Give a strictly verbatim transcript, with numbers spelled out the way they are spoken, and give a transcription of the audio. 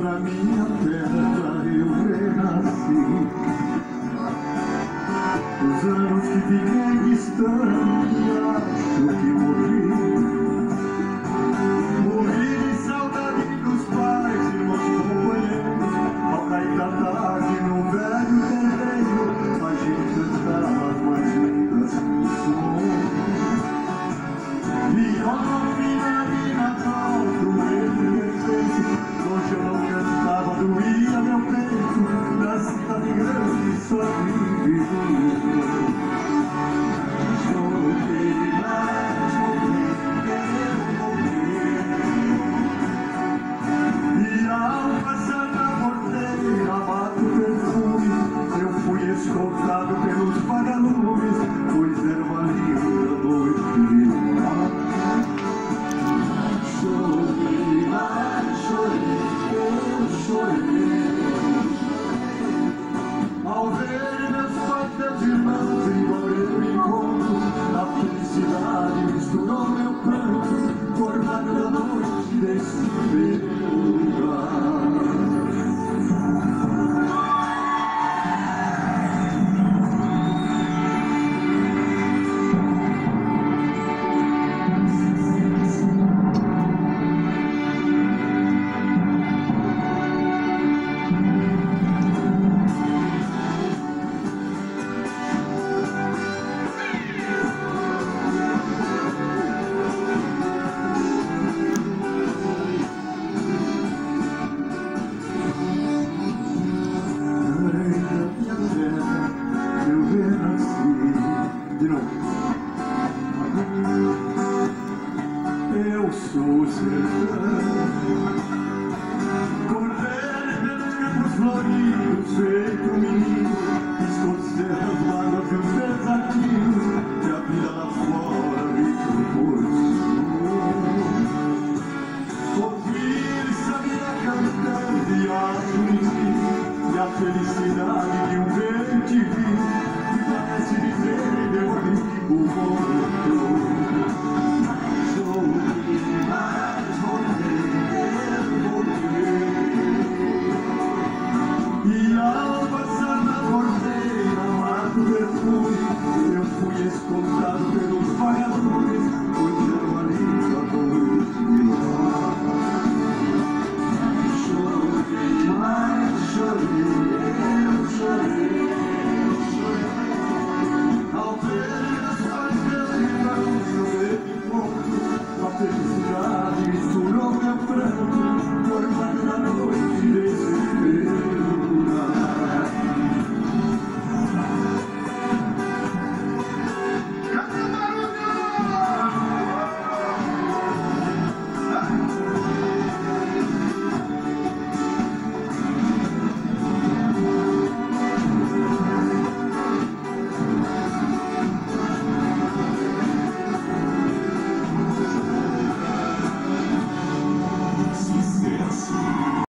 na minha terra eu renasci. Os anos que fiquei distante, acho que morri. Morri de saudade dos pais, irmãos, companheiros. Ao cair da tarde no velho terreiro, a gente cantava as mais lindas canções. E ao final de Natal, doendo perfeito, longe eu não cantava, doía meu peito. Na cidade grande só vive doendo. Chorei, mas morri, eu morri. E ao passar na porteira, mato perfume, eu fui escoltado pelos vagalumes, pois era uma linda noite de mar. Chorei, mas chorei, eu chorei. Ao ver meus pais, meus irmãos, embora eu me encontro, a felicidade misturou meu pranto, formado na noite desse belo lugar. Eu sou o sertão, correr pelos campos floridos, feito um menino, escocendo as mágoas e os desafios que a vida lá fora me proporcionou. Ouvir e saber a cantando e a felicidade.